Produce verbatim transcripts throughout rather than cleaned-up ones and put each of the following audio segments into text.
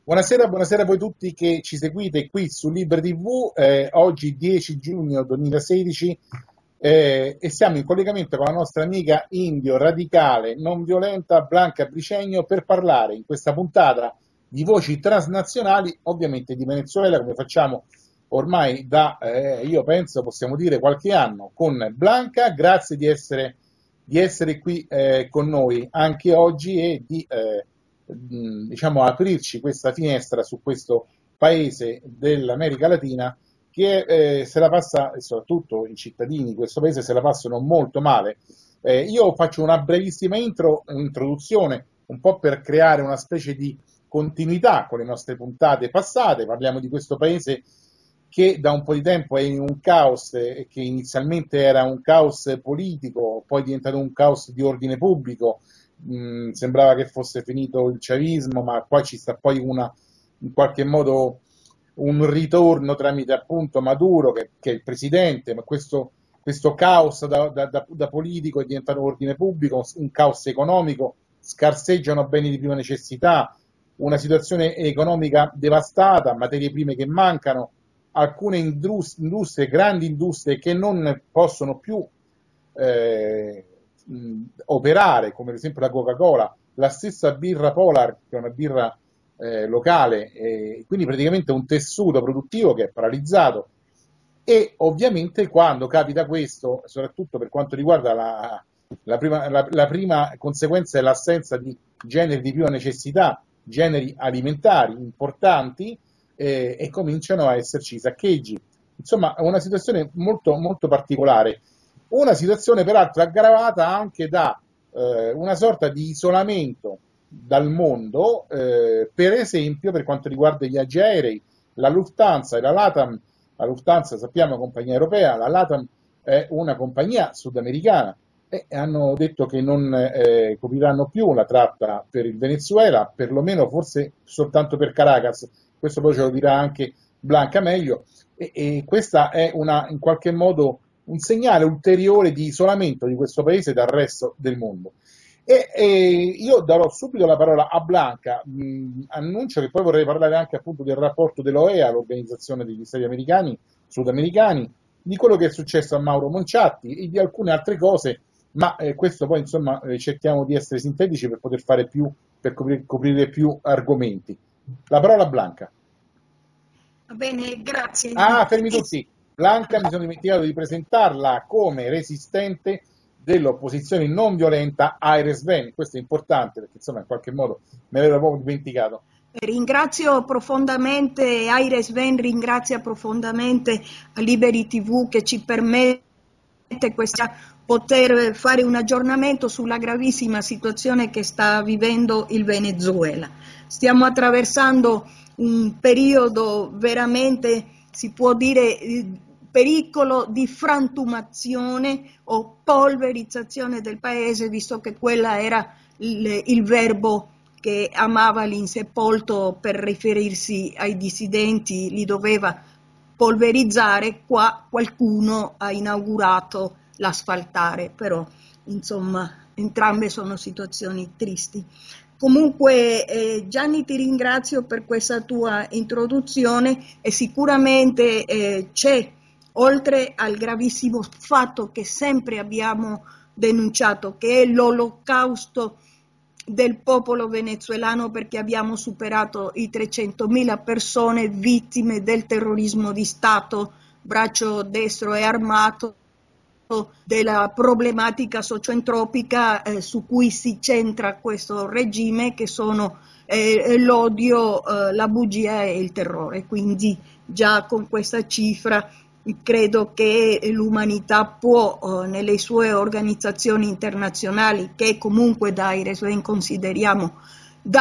Buonasera, buonasera a voi tutti che ci seguite qui su Liber ti vu, eh, oggi dieci giugno duemilasedici eh, e siamo in collegamento con la nostra amica indio radicale non violenta Blanca Bricegno per parlare in questa puntata di voci transnazionali, ovviamente di Venezuela, come facciamo ormai da, eh, io penso, possiamo dire qualche anno con Blanca. Grazie di essere, di essere qui eh, con noi anche oggi e di eh, diciamo aprirci questa finestra su questo paese dell'America Latina che eh, se la passa, e soprattutto i cittadini di questo paese se la passano molto male. Eh, io faccio una brevissima intro, introduzione, un po' per creare una specie di continuità con le nostre puntate passate. Parliamo di questo paese che da un po' di tempo è in un caos, eh, che inizialmente era un caos politico, poi è diventato un caos di ordine pubblico. Mm, sembrava che fosse finito il chavismo, ma qua ci sta poi una, in qualche modo un ritorno tramite appunto Maduro che, che è il presidente, ma questo, questo caos da, da, da, da politico è diventato ordine pubblico, un caos economico, scarseggiano beni di prima necessità, una situazione economica devastata, materie prime che mancano, alcune industrie, grandi industrie che non possono più eh, mh, operare, come ad esempio la Coca-Cola, la stessa birra Polar, che è una birra eh, locale, eh, quindi praticamente un tessuto produttivo che è paralizzato. E ovviamente quando capita questo, soprattutto per quanto riguarda la, la, prima, la, la prima conseguenza è l'assenza di generi di prima necessità, generi alimentari importanti, eh, e cominciano a esserci saccheggi. Insomma, è una situazione molto, molto particolare. Una situazione peraltro aggravata anche da eh, una sorta di isolamento dal mondo, eh, per esempio per quanto riguarda i viaggi aerei. La Lufthansa e la LATAM, la Lufthansa sappiamo è una compagnia europea, la LATAM è una compagnia sudamericana, e hanno detto che non eh, copriranno più la tratta per il Venezuela, perlomeno forse soltanto per Caracas. Questo poi ce lo dirà anche Blanca meglio, e, e questa è una, in qualche modo un segnale ulteriore di isolamento di questo paese dal resto del mondo. E, e io darò subito la parola a Blanca, mh, annuncio che poi vorrei parlare anche appunto del rapporto dell'O E A, l'Organizzazione degli Stati Americani, Sudamericani, di quello che è successo a Mauro Monciatti e di alcune altre cose, ma eh, questo poi insomma eh, cerchiamo di essere sintetici per poter fare più, per coprire, coprire più argomenti. La parola a Blanca. Va bene, grazie. Ah, fermi tutti. Blanca, mi sono dimenticato di presentarla come resistente dell'opposizione non violenta Aires Ven. Questo è importante perché insomma in qualche modo me l'ero proprio dimenticato. Ringrazio profondamente Aires Ven, ringrazio profondamente Liberi ti vu che ci permette questa, poter fare un aggiornamento sulla gravissima situazione che sta vivendo il Venezuela. Stiamo attraversando un periodo veramente, si può dire, pericolo di frantumazione o polverizzazione del paese, visto che quella era il, il verbo che amava l'insepolto per riferirsi ai dissidenti, li doveva polverizzare. Qua qualcuno ha inaugurato l'asfaltare, però insomma entrambe sono situazioni tristi. Comunque eh, Gianni, ti ringrazio per questa tua introduzione e sicuramente eh, c'è, oltre al gravissimo fatto che sempre abbiamo denunciato, che è l'olocausto del popolo venezuelano, perché abbiamo superato i trecentomila persone vittime del terrorismo di Stato, braccio destro e armato, della problematica socioentropica eh, su cui si centra questo regime, che sono eh, l'odio, eh, la bugia e il terrore. Quindi già con questa cifra credo che l'umanità può, eh, nelle sue organizzazioni internazionali, che comunque da Aires Ven consideriamo da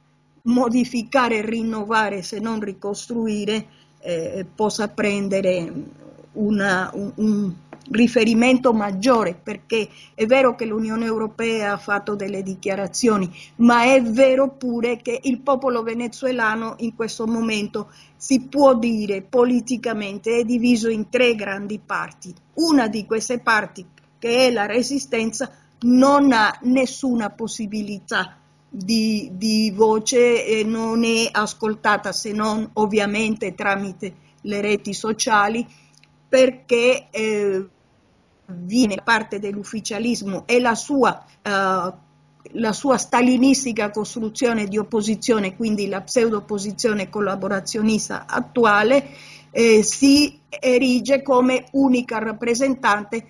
modificare e rinnovare se non ricostruire, eh, possa prendere una, un, un riferimento maggiore, perché è vero che l'Unione Europea ha fatto delle dichiarazioni, ma è vero pure che il popolo venezuelano in questo momento, si può dire politicamente, è diviso in tre grandi parti. Una di queste parti, che è la resistenza, non ha nessuna possibilità di, di voce eh, non è ascoltata, se non ovviamente tramite le reti sociali, perché eh, viene parte dell'ufficialismo e la sua, eh, la sua stalinistica costruzione di opposizione, quindi la pseudo-opposizione collaborazionista attuale, eh, si erige come unica rappresentante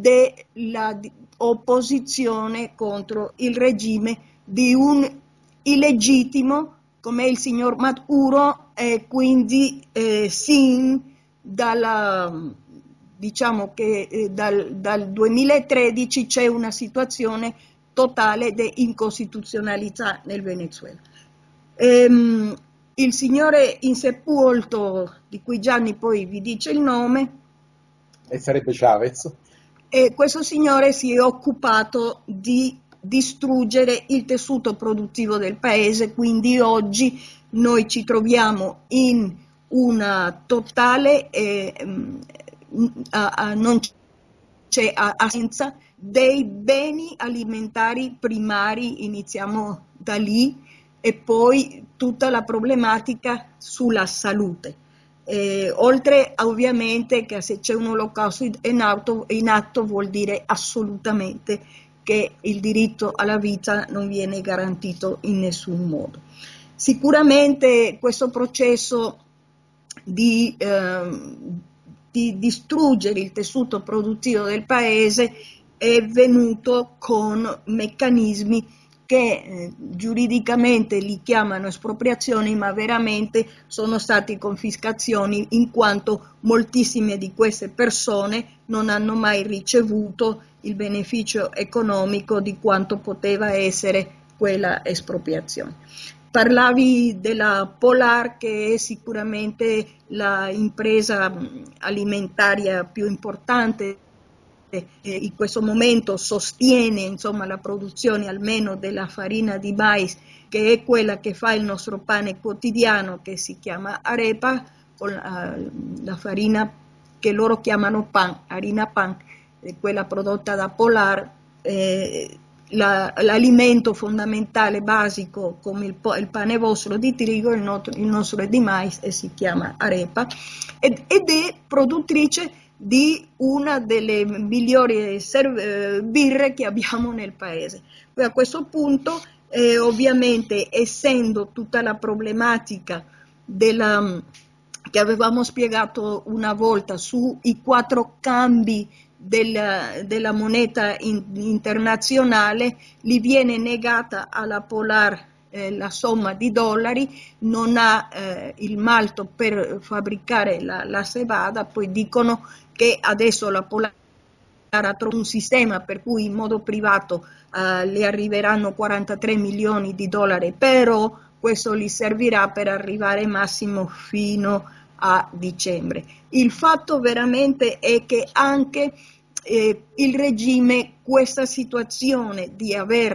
dell'opposizione contro il regime di un illegittimo come il signor Maduro, e quindi eh, sin dalla, diciamo che eh, dal, dal duemilatredici c'è una situazione totale di incostituzionalità nel Venezuela. Ehm, il signore insepolto, di cui Gianni poi vi dice il nome, e sarebbe Chavez, e questo signore si è occupato di distruggere il tessuto produttivo del paese, quindi oggi noi ci troviamo in una totale eh, a, a, non c'è assenza dei beni alimentari primari, iniziamo da lì, e poi tutta la problematica sulla salute. Eh, oltre ovviamente che se c'è un olocausto in atto, in atto vuol dire assolutamente che il diritto alla vita non viene garantito in nessun modo. Sicuramente questo processo di, eh, di distruggere il tessuto produttivo del paese è venuto con meccanismi che eh, giuridicamente li chiamano espropriazioni, ma veramente sono stati confiscazioni, in quanto moltissime di queste persone non hanno mai ricevuto il beneficio economico di quanto poteva essere quella espropriazione. Parlavi della Polar, che è sicuramente la impresa alimentaria più importante. In questo momento sostiene insomma la produzione almeno della farina di mais, che è quella che fa il nostro pane quotidiano, che si chiama arepa, con la, la farina che loro chiamano pan, harina pan, quella prodotta da Polar. Eh, la, l'alimento fondamentale basico come il, il pane vostro di trigo, il nostro, il nostro è di mais e si chiama arepa, ed, ed è produttrice di una delle migliori serve, birre che abbiamo nel paese. Poi a questo punto eh, ovviamente, essendo tutta la problematica della, che avevamo spiegato una volta sui quattro cambi della, della moneta in, internazionale, gli viene negata alla Polar eh, la somma di dollari, non ha eh, il malto per fabbricare la, la cevada. Poi dicono che adesso la Polar ha trovato un sistema per cui in modo privato eh, le arriveranno quarantatré milioni di dollari, però questo gli servirà per arrivare massimo fino a dicembre. Il fatto veramente è che anche eh, il regime, questa situazione di aver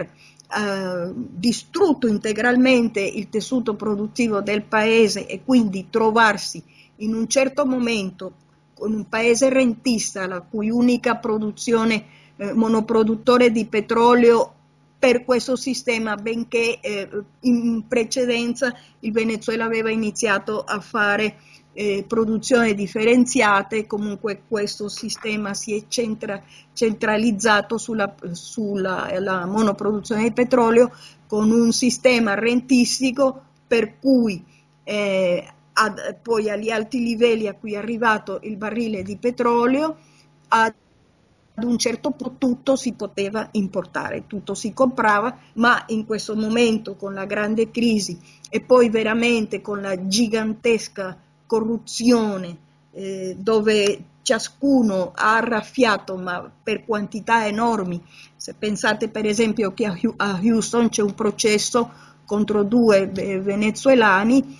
eh, distrutto integralmente il tessuto produttivo del paese e quindi trovarsi in un certo momento con un paese rentista, la cui unica produzione eh, monoproduttore di petrolio per questo sistema, benché eh, in precedenza il Venezuela aveva iniziato a fare eh, produzioni differenziate, comunque questo sistema si è centra, centralizzato sulla, sulla la monoproduzione di petrolio, con un sistema rentistico per cui eh, Ad, poi agli alti livelli a cui è arrivato il barile di petrolio, ad un certo punto tutto si poteva importare, tutto si comprava, ma in questo momento con la grande crisi e poi veramente con la gigantesca corruzione eh, dove ciascuno ha arraffiato, ma per quantità enormi. Se pensate per esempio che a Houston c'è un processo contro due venezuelani,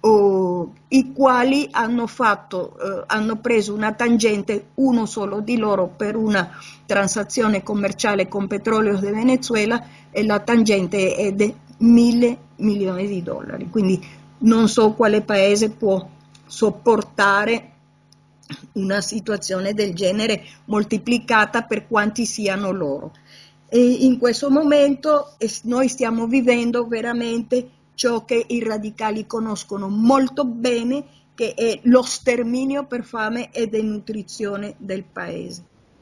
Oh, i quali hanno, fatto, eh, hanno preso una tangente, uno solo di loro, per una transazione commerciale con petrolio del Venezuela, e la tangente è di mille milioni di dollari. Quindi non so quale paese può sopportare una situazione del genere moltiplicata per quanti siano loro. E in questo momento noi stiamo vivendo veramente ciò che i radicali conoscono molto bene, che è lo sterminio per fame e denutrizione del paese.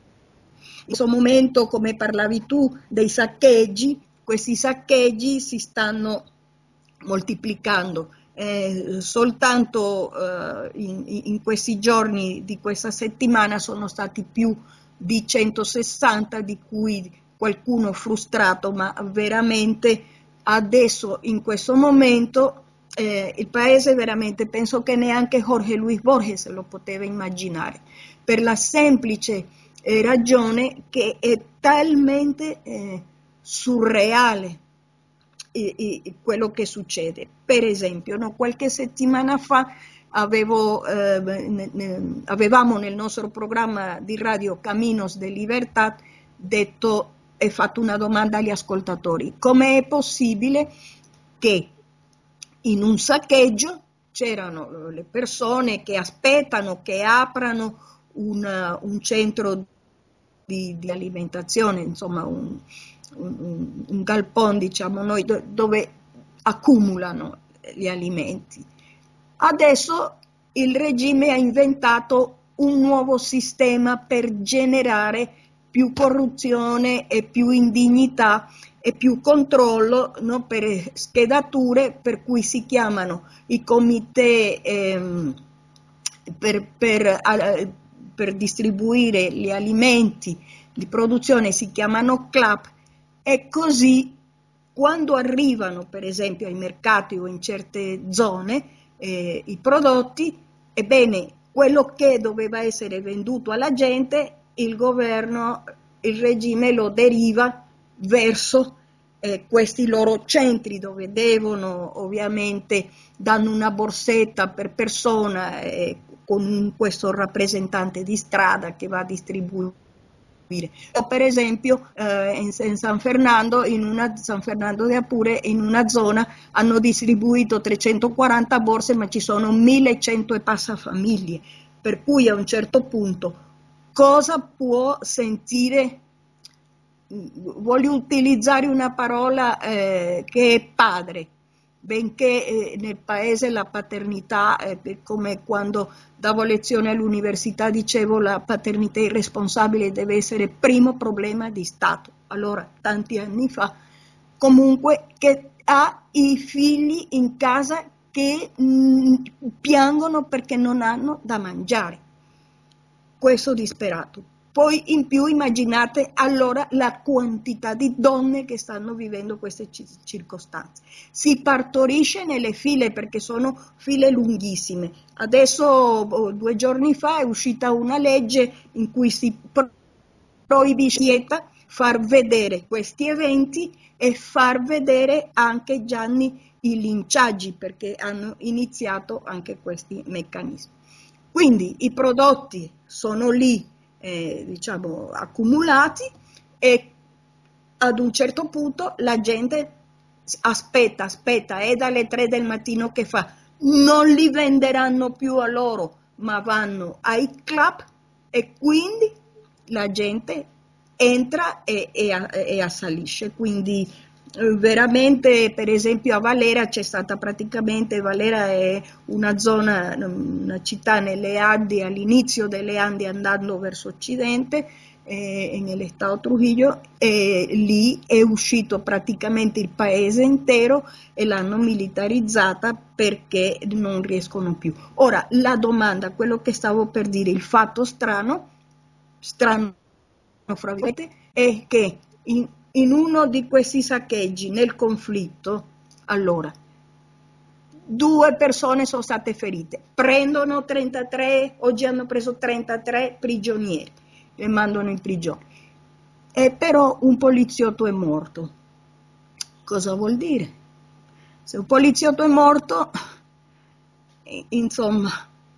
In questo momento, come parlavi tu, dei saccheggi, questi saccheggi si stanno moltiplicando. Eh, soltanto eh, in, in questi giorni di questa settimana sono stati più di centosessanta, di cui qualcuno frustrato, ma veramente adesso in questo momento eh, il paese veramente, penso che neanche Jorge Luis Borges lo poteva immaginare, per la semplice eh, ragione che è talmente eh, surreale eh, eh, quello che succede. Per esempio, no, qualche settimana fa avevo, eh, ne, ne, avevamo nel nostro programma di radio Caminos de Libertad detto e fatto una domanda agli ascoltatori: come è possibile che in un saccheggio c'erano le persone che aspettano che aprano un, un centro di, di alimentazione, insomma un, un, un galpone, diciamo noi, dove accumulano gli alimenti. Adesso il regime ha inventato un nuovo sistema per generare più corruzione e più indignità e più controllo, no, per schedature, per cui si chiamano i comitè ehm, per, per, eh, per distribuire gli alimenti di produzione, si chiamano C L A P, e così quando arrivano per esempio ai mercati o in certe zone eh, i prodotti, ebbene quello che doveva essere venduto alla gente, il governo, il regime lo deriva verso eh, questi loro centri, dove devono ovviamente, danno una borsetta per persona eh, con questo rappresentante di strada che va a distribuire. O per esempio eh, in, in San Fernando, in una, San Fernando de Apure, in una zona hanno distribuito trecentoquaranta borse, ma ci sono millecento e passa famiglie, per cui a un certo punto cosa può sentire, voglio utilizzare una parola eh, che è padre, benché eh, nel paese la paternità, eh, come quando davo lezione all'università dicevo, la paternità irresponsabile deve essere primo problema di Stato. Allora, tanti anni fa, comunque, che ha i figli in casa che mh, piangono perché non hanno da mangiare. Questo disperato. Poi in più immaginate allora la quantità di donne che stanno vivendo queste circostanze. Si partorisce nelle file perché sono file lunghissime. Adesso, due giorni fa, è uscita una legge in cui si proibisce far vedere questi eventi e far vedere anche Gianni i linciaggi, perché hanno iniziato anche questi meccanismi. Quindi i prodotti sono lì, Eh, diciamo accumulati, e ad un certo punto la gente aspetta, aspetta, è dalle tre del mattino che fa, non li venderanno più a loro, ma vanno ai club e quindi la gente entra e, e, e assalisce. Quindi veramente, per esempio a Valera c'è stata praticamente, Valera è una zona, una città nelle Andi, all'inizio delle Andi andando verso occidente, eh, nello Stato Trujillo, e lì è uscito praticamente il paese intero e l'hanno militarizzata perché non riescono più. Ora la domanda, quello che stavo per dire, il fatto strano, strano fra virgolette, è che in In uno di questi saccheggi, nel conflitto, allora, due persone sono state ferite, prendono trentatré, oggi hanno preso trentatré prigionieri, le mandano in prigione, e però un poliziotto è morto. Cosa vuol dire? Se un poliziotto è morto, insomma,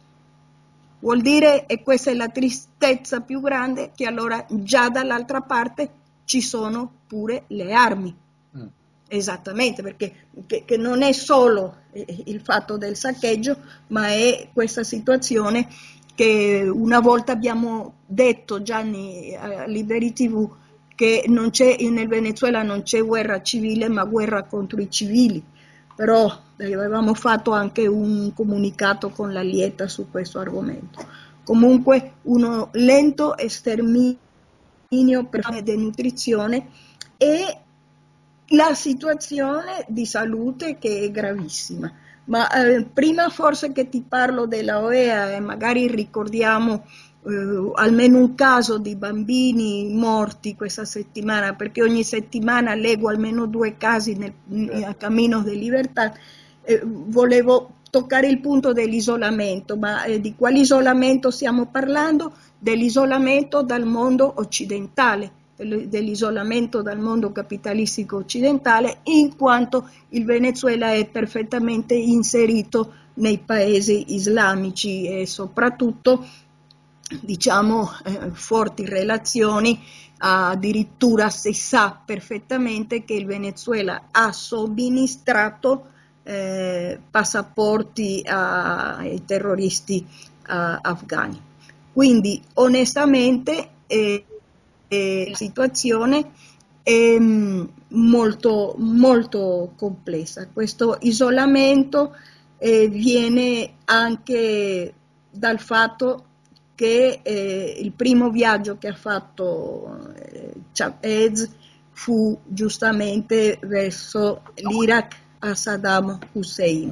vuol dire, e questa è la tristezza più grande, che allora già dall'altra parte ci sono pure le armi. Mm. Esattamente, perché che, che non è solo il fatto del saccheggio, ma è questa situazione che una volta abbiamo detto, Gianni, a Liberi tivù, che non c'è, nel Venezuela non c'è guerra civile ma guerra contro i civili, però avevamo fatto anche un comunicato con la Lieta su questo argomento. Comunque uno lento sterminio per fame e denutrizione e la situazione di salute che è gravissima. Ma eh, prima forse che ti parlo della O E A e magari ricordiamo eh, almeno un caso di bambini morti questa settimana, perché ogni settimana leggo almeno due casi nel, a Cammino de Libertà, eh, volevo toccare il punto dell'isolamento, ma eh, di quale isolamento stiamo parlando? Dell'isolamento dal mondo occidentale, dell'isolamento dal mondo capitalistico occidentale, in quanto il Venezuela è perfettamente inserito nei paesi islamici e soprattutto diciamo eh, forti relazioni, addirittura si sa perfettamente che il Venezuela ha somministrato eh, passaporti ai terroristi eh, afghani. Quindi onestamente eh, eh, la situazione è molto, molto complessa. Questo isolamento eh, viene anche dal fatto che eh, il primo viaggio che ha fatto eh, Chavez fu giustamente verso l'Iraq a Saddam Hussein.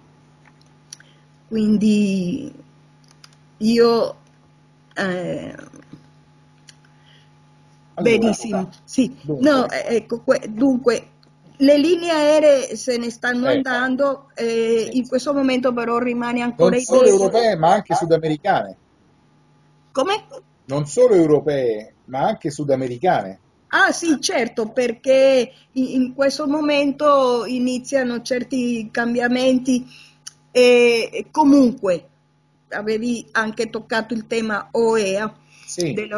Quindi io eh, allora, benissimo, sì, dunque, no, ecco, dunque le linee aeree se ne stanno eh, andando, eh, sì. In questo momento però rimane ancora Non il solo tempo. europee ma anche sudamericane. Come? Non solo europee ma anche sudamericane. Ah sì, certo, perché in questo momento iniziano certi cambiamenti e comunque avevi anche toccato il tema O E A, Sì. della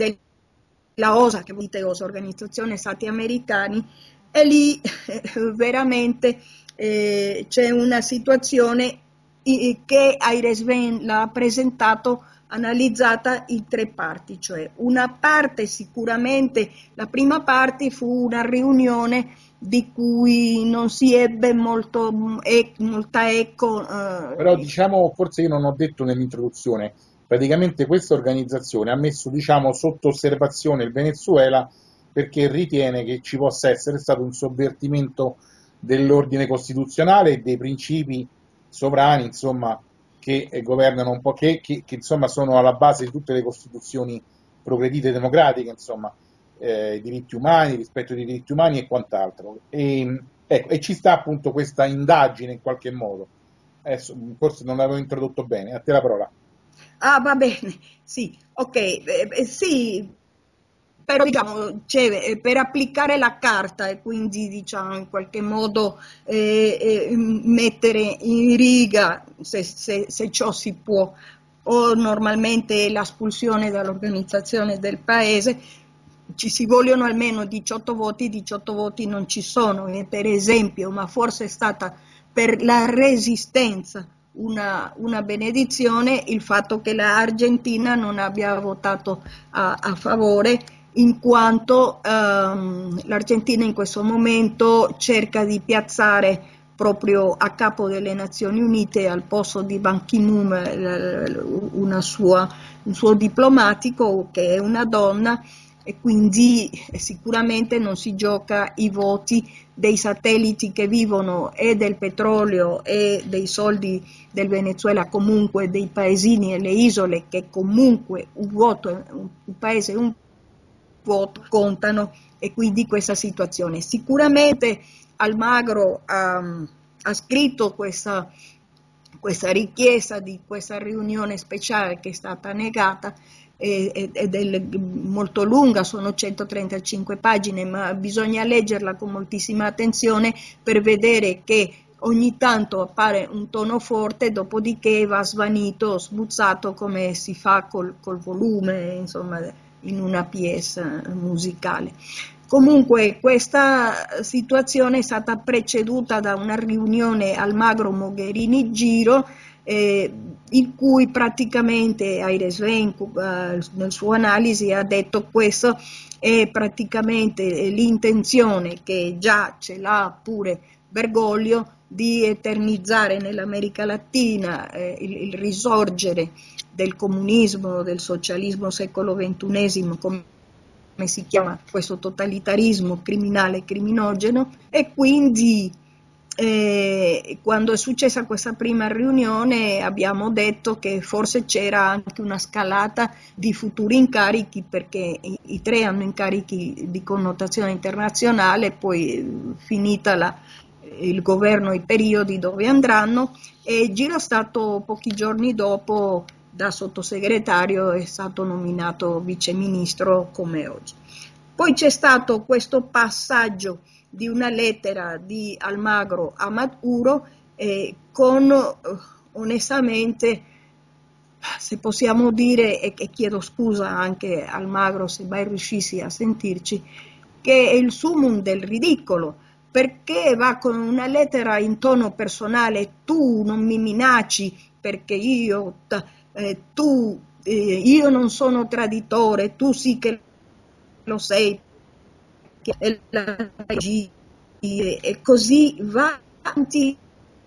O S A, che vuol dire O S A, Organizzazione Stati Americani, e lì eh, veramente eh, c'è una situazione che Aires Ben l'ha presentato analizzata in tre parti, cioè una parte sicuramente, la prima parte fu una riunione di cui non si ebbe molto, e, molta eco. Eh, Però diciamo, forse io non ho detto nell'introduzione, praticamente questa organizzazione ha messo diciamo sotto osservazione il Venezuela perché ritiene che ci possa essere stato un sovvertimento dell'ordine costituzionale e dei principi sovrani, insomma, che governano un po', che, che, che insomma sono alla base di tutte le costituzioni progredite democratiche, insomma, eh, diritti umani, rispetto dei diritti umani e quant'altro. E, ecco, e ci sta appunto questa indagine in qualche modo. Adesso, forse non l'avevo introdotto bene, a te la parola. Ah, va bene, sì, ok, eh, eh, sì, però diciamo, cioè, per applicare la carta e quindi diciamo in qualche modo eh, eh, mettere in riga, se, se, se ciò si può, o normalmente l'espulsione dall'organizzazione del paese, ci si vogliono almeno diciotto voti, diciotto voti non ci sono, e per esempio, ma forse è stata per la resistenza una, una benedizione il fatto che l'Argentina non abbia votato a, a favore, in quanto ehm, l'Argentina in questo momento cerca di piazzare proprio a capo delle Nazioni Unite al posto di Ban Ki-moon una sua, un suo diplomatico che è una donna, e quindi sicuramente non si gioca i voti dei satelliti che vivono e del petrolio e dei soldi del Venezuela, comunque dei paesini e le isole che comunque un voto, un paese un voto contano, e quindi questa situazione. Sicuramente Almagro ha, ha scritto questa, questa richiesta di questa riunione speciale che è stata negata ed è molto lunga, sono centotrentacinque pagine, ma bisogna leggerla con moltissima attenzione per vedere che ogni tanto appare un tono forte, dopodiché va svanito, smuzzato come si fa col, col volume, insomma, in una pièce musicale. Comunque questa situazione è stata preceduta da una riunione Almagro-Mogherini-Giro, eh, in cui praticamente Aires Ben eh, nel suo analisi ha detto questo è praticamente l'intenzione, che già ce l'ha pure Bergoglio, di eternizzare nell'America Latina eh, il, il risorgere del comunismo, del socialismo secolo ventunesimo, come si chiama questo totalitarismo criminale e criminogeno, e quindi eh, quando è successa questa prima riunione abbiamo detto che forse c'era anche una scalata di futuri incarichi, perché i, i tre hanno incarichi di connotazione internazionale, poi finita la, il governo, i periodi dove andranno, e Giro Stato pochi giorni dopo da sottosegretario è stato nominato viceministro come oggi. Poi c'è stato questo passaggio di una lettera di Almagro a Maduro eh, con eh, onestamente, se possiamo dire, e, e chiedo scusa anche a Almagro se mai riuscissi a sentirci, che è il summum del ridicolo, perché va con una lettera in tono personale: tu non mi minacci perché io, eh, tu, eh, io non sono traditore, tu sì che lo sei, che è la e così va avanti,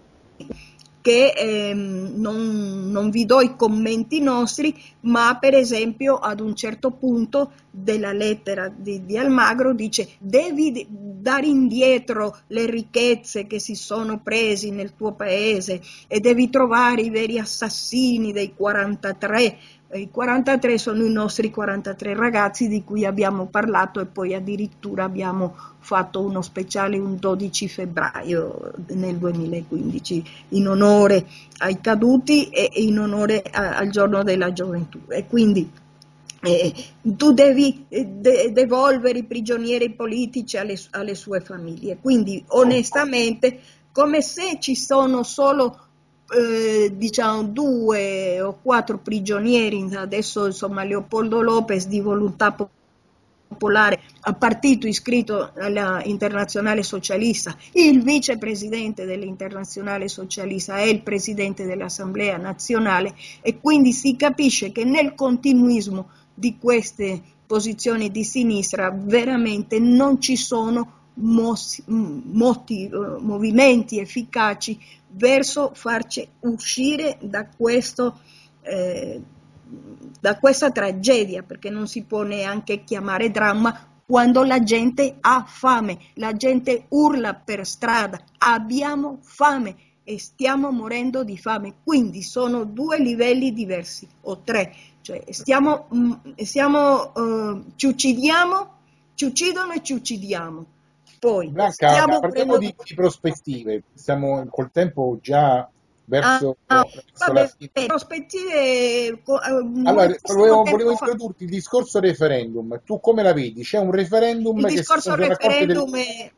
che ehm, non, non vi do i commenti nostri, ma per esempio ad un certo punto della lettera di, di Almagro dice: devi dare indietro le ricchezze che si sono presi nel tuo paese e devi trovare i veri assassini dei quarantatré. I quarantatré sono i nostri quarantatré ragazzi di cui abbiamo parlato, e poi addirittura abbiamo fatto uno speciale un dodici febbraio nel duemilaquindici in onore ai caduti e in onore a, al giorno della gioventù. E quindi eh, tu devi de- devolvere i prigionieri politici alle, alle sue famiglie. Quindi onestamente, come se ci sono solo Eh, diciamo due o quattro prigionieri, adesso insomma Leopoldo Lopez di Volontà Popolare, a partito iscritto alla Internazionale Socialista, il vicepresidente dell'Internazionale Socialista è il presidente dell'Assemblea Nazionale, e quindi si capisce che nel continuismo di queste posizioni di sinistra veramente non ci sono Mos, moti, uh, movimenti efficaci verso farci uscire da, questo, eh, da questa tragedia, perché non si può neanche chiamare dramma quando la gente ha fame, la gente urla per strada: abbiamo fame e stiamo morendo di fame. Quindi sono due livelli diversi, o tre, cioè stiamo, stiamo uh, ci uccidiamo, ci uccidono e ci uccidiamo. Poi Blanca, stiamo parliamo prendendo... di, di prospettive, siamo col tempo già verso, Ah, verso la vabbè, fine. prospettive Allora, moltissimo volevo, volevo tempo fa. introdurti il discorso referendum. Tu come la vedi? C'è un Il referendum che si discorso sono già raccolte delle referendum è...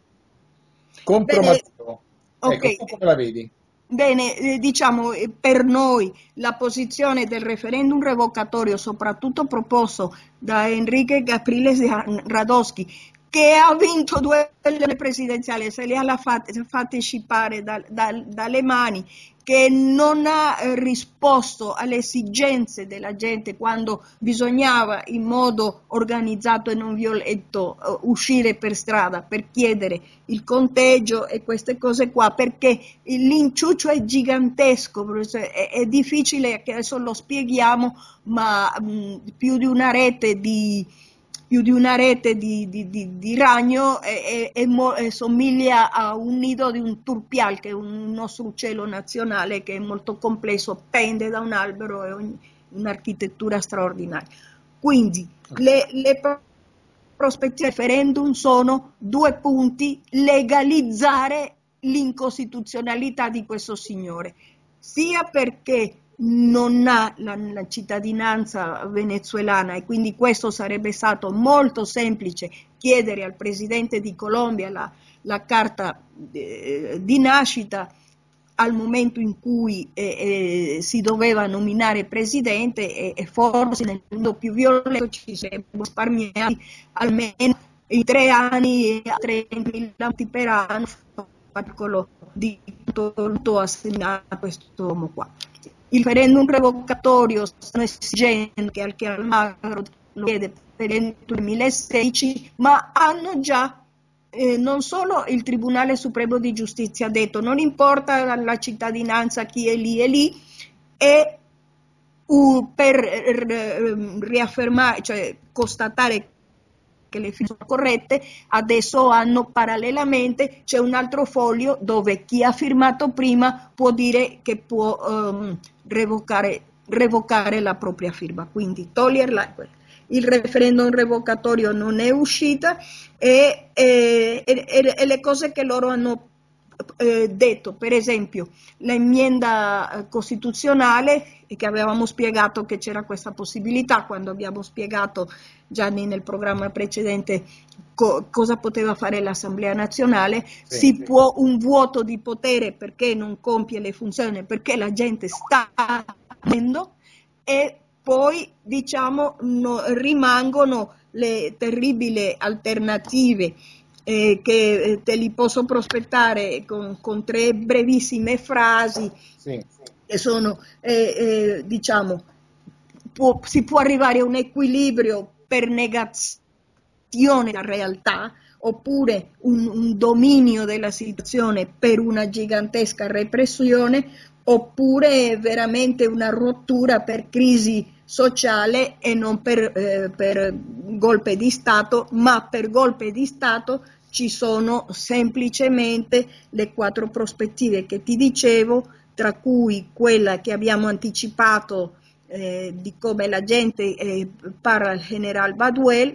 contro Bene, Maduro. Ecco, ok, tu come la vedi? bene, eh, diciamo eh, per noi la posizione del referendum revocatorio, soprattutto proposto da Enrique Capriles Radoschi, che ha vinto due elezioni presidenziali, se le ha fatte, fatte scippare da, da, dalle mani, che non ha risposto alle esigenze della gente quando bisognava in modo organizzato e non violento uh, uscire per strada per chiedere il conteggio e queste cose qua, perché l'inciuccio è gigantesco, è, è difficile che adesso lo spieghiamo, ma mh, più di una rete di più di una rete di, di, di, di ragno e, e, e somiglia a un nido di un turpial, che è un nostro uccello nazionale che è molto complesso, pende da un albero, è un, un'architettura straordinaria. Quindi le, le prospettive referendum sono due punti: legalizzare l'incostituzionalità di questo signore, sia perché non ha la, la cittadinanza venezuelana, e quindi questo sarebbe stato molto semplice chiedere al presidente di Colombia la, la carta eh, di nascita al momento in cui eh, eh, si doveva nominare presidente, e, e forse nel mondo più violento ci sarebbero risparmiati almeno i tre anni a trentamila per anno quello di tutto assegnato a questo uomo qua. Il referendum revocatorio stanno esigendo che anche Almagro lo chiede duemilasedici, ma hanno già Eh, non solo il Tribunale Supremo di Giustizia ha detto non importa la cittadinanza, chi è lì e lì, e uh, per uh, riaffermare, cioè constatare che le firme sono corrette, adesso hanno parallelamente, c'è un altro foglio dove chi ha firmato prima può dire che può um, revocare, revocare la propria firma, quindi toglierla. Il referendum revocatorio non è uscita e, e, e, e le cose che loro hanno eh, detto, per esempio l'emenda costituzionale, che avevamo spiegato che c'era questa possibilità quando abbiamo spiegato Gianni nel programma precedente co cosa poteva fare l'Assemblea nazionale, sì, si sì. può un vuoto di potere perché non compie le funzioni, perché la gente sta avendo, e poi diciamo no, rimangono le terribili alternative eh, che te li posso prospettare con, con tre brevissime frasi, sì. che sono eh, eh, diciamo può, si può arrivare a un equilibrio per negazione della realtà, oppure un, un dominio della situazione per una gigantesca repressione, oppure veramente una rottura per crisi sociale e non per, eh, per golpe di Stato, ma per golpe di Stato ci sono semplicemente le quattro prospettive che ti dicevo, tra cui quella che abbiamo anticipato eh, di come la gente eh, parla al general Baduel,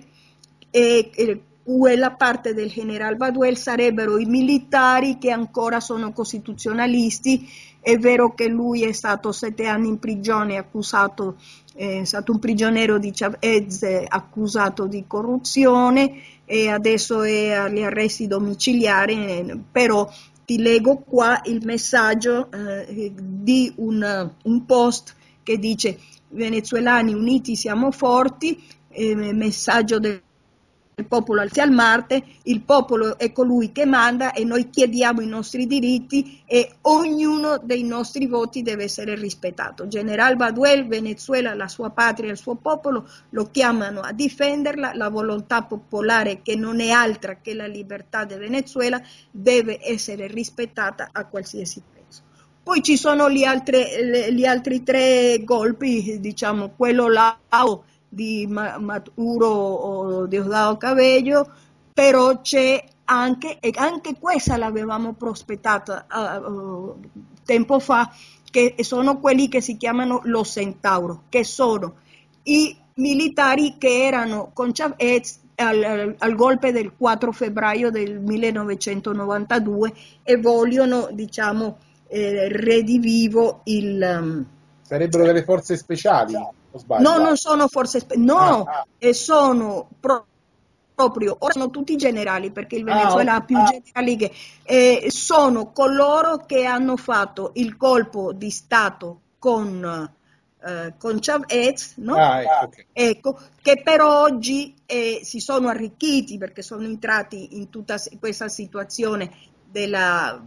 e eh, quella parte del general Baduel sarebbero i militari che ancora sono costituzionalisti. È vero che lui è stato sette anni in prigione, accusato, è stato un prigioniero di Chavez accusato di corruzione e adesso è agli arresti domiciliari, però ti leggo qua il messaggio eh, di un, un post che dice: venezuelani uniti siamo forti, eh, messaggio del il popolo alzi al Marte, il popolo è colui che manda e noi chiediamo i nostri diritti e ognuno dei nostri voti deve essere rispettato. General Baduel, Venezuela, la sua patria e il suo popolo lo chiamano a difenderla, la volontà popolare, che non è altra che la libertà del Venezuela, deve essere rispettata a qualsiasi prezzo. Poi ci sono gli, altre, gli altri tre golpi, diciamo quello là di Maduro o Diosdado Cabello, però c'è anche, e anche questa l'avevamo prospettata uh, uh, tempo fa, che sono quelli che si chiamano los Centauro, che sono i militari che erano con Chavez al, al, al golpe del quattro febbraio del millenovecentonovantadue e vogliono, diciamo, eh, redivivo il... Um, Sarebbero delle forze speciali? No, non sono forze speciali, no, ah, ah. E sono pro proprio, ora sono tutti generali perché il Venezuela ah, ha più ah. generali che, eh, sono coloro che hanno fatto il colpo di Stato con, eh, con Chavez, no? Ah, ecco, okay. Ecco, che per oggi eh, si sono arricchiti perché sono entrati in tutta questa situazione della,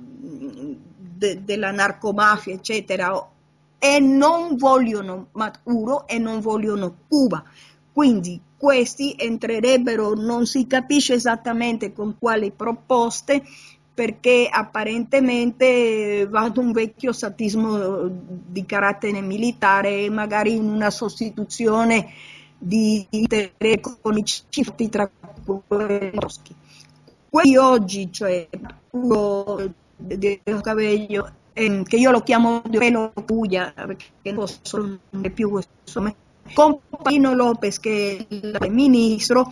de, della narcomafia, eccetera, e non vogliono Maduro e non vogliono Cuba, quindi questi entrerebbero, non si capisce esattamente con quali proposte, perché apparentemente va ad un vecchio statismo di carattere militare, magari in una sostituzione di interessi economici tra quelli. Quelli oggi, cioè Maduro, di Cabello, che io lo chiamo di pelo Puglia perché non posso non più questo, con Pino Lopez che è il ministro,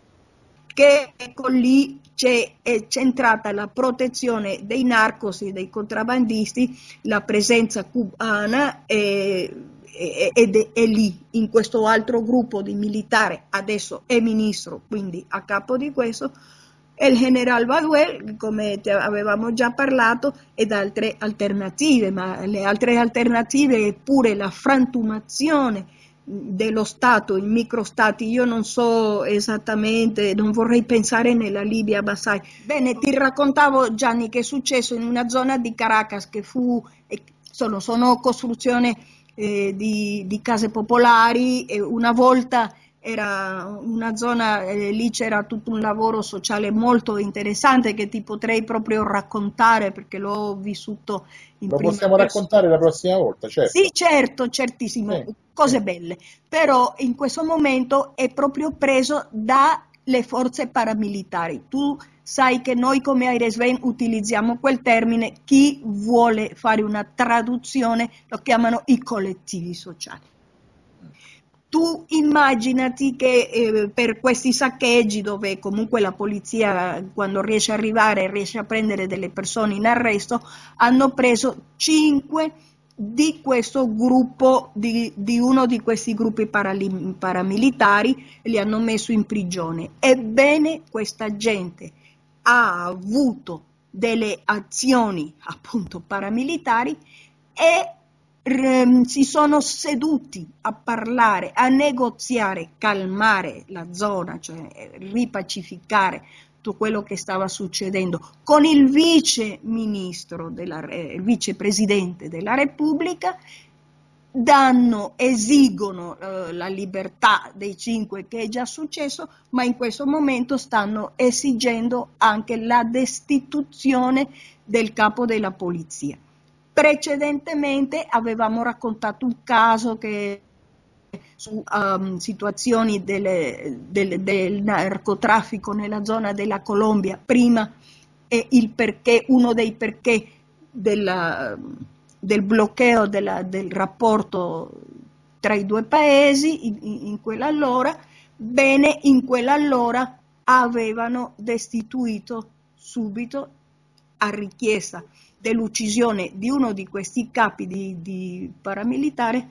che ecco lì c'è è centrata la protezione dei narcos e dei contrabbandisti, la presenza cubana è, è, è, è lì in questo altro gruppo di militari, adesso è ministro, quindi a capo di questo. Il general Baduel, come avevamo già parlato, ed altre alternative, ma le altre alternative è pure la frantumazione dello Stato in microstati. Io non so esattamente, non vorrei pensare nella Libia Basai. Bene, ti raccontavo, Gianni, che è successo in una zona di Caracas che fu, sono, sono costruzioni eh, di, di case popolari, e una volta era una zona, eh, lì c'era tutto un lavoro sociale molto interessante che ti potrei proprio raccontare perché l'ho vissuto in Lo prima possiamo persona. raccontare la prossima volta, Sì, certo. certo, certissimo, Sì, cose sì. belle, però in questo momento è proprio preso dalle forze paramilitari. Tu sai che noi come Airesven utilizziamo quel termine, chi vuole fare una traduzione lo chiamano i collettivi sociali. Tu immaginati che eh, per questi saccheggi dove comunque la polizia quando riesce a arrivare riesce a prendere delle persone in arresto, hanno preso cinque di questo gruppo, di, di uno di questi gruppi parali- paramilitari e li hanno messo in prigione. Ebbene, questa gente ha avuto delle azioni appunto paramilitari e si sono seduti a parlare, a negoziare, calmare la zona, cioè ripacificare tutto quello che stava succedendo con il vice ministro, della, il vicepresidente della Repubblica, danno, esigono eh, la libertà dei cinque che è già successo, ma in questo momento stanno esigendo anche la destituzione del capo della polizia. Precedentemente avevamo raccontato un caso che su um, situazioni delle, del, del narcotraffico nella zona della Colombia prima e il perché, uno dei perché della, del bloccheo della, del rapporto tra i due paesi in, in quell'allora, bene in quell'allora avevano destituito subito a richiesta dell'uccisione di uno di questi capi di, di paramilitare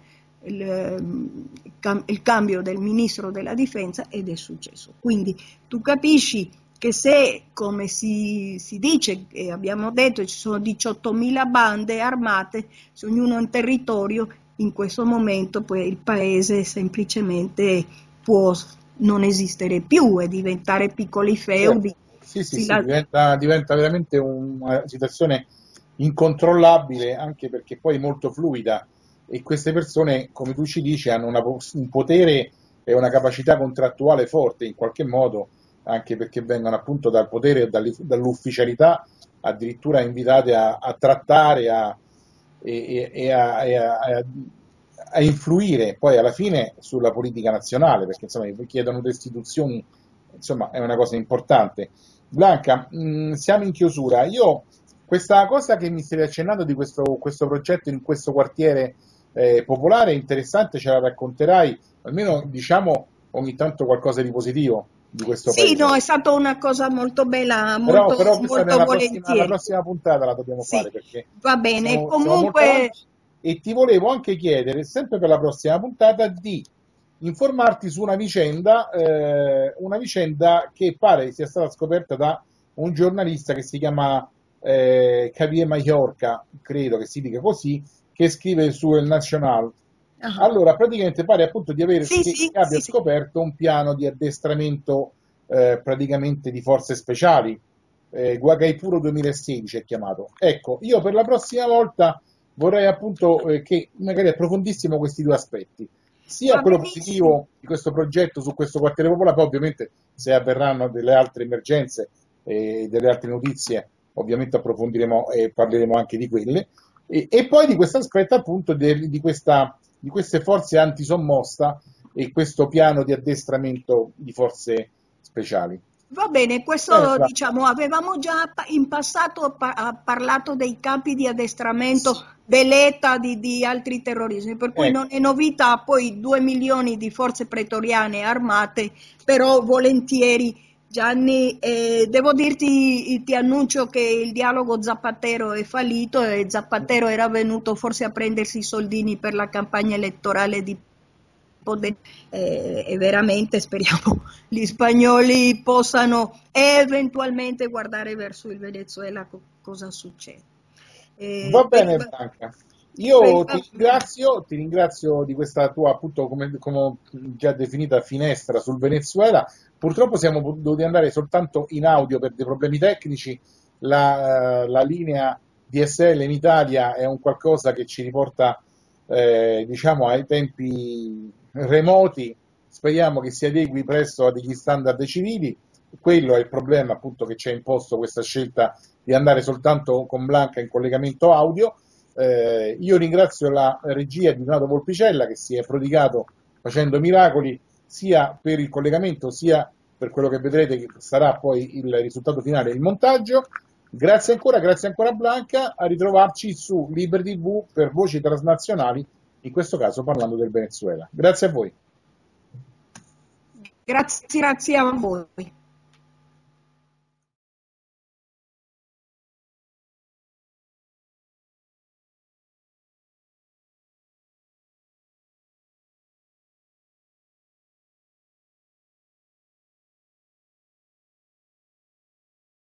il, il cambio del ministro della difesa ed è successo. Quindi tu capisci che se, come si, si dice e abbiamo detto, ci sono diciottomila bande armate, se ognuno ha un territorio, in questo momento poi il paese semplicemente può non esistere più e diventare piccoli feudi. Sì, sì, Si sì, la... diventa, diventa veramente una situazione incontrollabile, anche perché poi è molto fluida e queste persone, come tu ci dici, hanno una, un potere e una capacità contrattuale forte in qualche modo, anche perché vengono appunto dal potere e dall'ufficialità addirittura invitate a, a trattare a, e, e, a, e a, a influire poi alla fine sulla politica nazionale, perché insomma chiedono destituzioni, insomma è una cosa importante. Blanca, mh, siamo in chiusura. Io questa cosa che mi stai accennando di questo, questo progetto in questo quartiere eh, popolare è interessante, ce la racconterai, almeno diciamo ogni tanto qualcosa di positivo di questo Sì, paese. no, è stata una cosa molto bella, Però, molto, però questa molto nella prossima, la volentieri. prossima puntata la dobbiamo Sì, fare perché va bene. siamo, siamo molto Comunque, avanti e ti volevo anche chiedere, sempre per la prossima puntata, di informarti su una vicenda, eh, una vicenda che pare sia stata scoperta da un giornalista che si chiama eh, Javier Mallorca, credo che si dica così, che scrive su El Nacional. uh-huh. Allora, praticamente pare appunto di aver Sì, che, sì, che abbia sì, sì. scoperto un piano di addestramento eh, praticamente di forze speciali, eh, Guagaipuro duemilasedici è chiamato. Ecco, io per la prossima volta vorrei appunto eh, che magari approfondissimo questi due aspetti, sia Va quello benissimo. positivo di questo progetto su questo quartiere popolare, poi ovviamente se avverranno delle altre emergenze e eh, delle altre notizie, ovviamente approfondiremo e parleremo anche di quelle, e, e poi di questo aspetto appunto di, di, questa, di queste forze antisommossa e questo piano di addestramento di forze speciali. Va bene, Bene, questo Flavio. diciamo, avevamo già in passato pa- parlato dei campi di Sì, addestramento dell'E T A, di, di altri terrorismi, per cui non ecco. è novità, poi due milioni di forze pretoriane armate, però volentieri. Gianni, eh, devo dirti, ti annuncio che il dialogo Zapatero è fallito e Zapatero era venuto forse a prendersi i soldini per la campagna elettorale di Podemos, eh, e veramente speriamo gli spagnoli possano eventualmente guardare verso il Venezuela co- cosa succede. Va Eh, per, bene, il, Blanca. per il, Io ti ringrazio, ti ringrazio di questa tua, appunto, come, come già definita, finestra sul Venezuela. Purtroppo siamo dovuti andare soltanto in audio per dei problemi tecnici. La, la linea D S L in Italia è un qualcosa che ci riporta, eh, diciamo, ai tempi remoti speriamo che si adegui presto a degli standard civili. Quello è il problema appunto che ci ha imposto questa scelta di andare soltanto con Blanca in collegamento audio. Eh, io ringrazio la regia di Donato Volpicella che si è prodigato facendo miracoli sia per il collegamento sia per quello che vedrete che sarà poi il risultato finale, il montaggio. Grazie ancora, grazie ancora a Blanca, a ritrovarci su Liberty tivù per voci transnazionali, in questo caso parlando del Venezuela. Grazie a voi. Grazie, grazie a voi.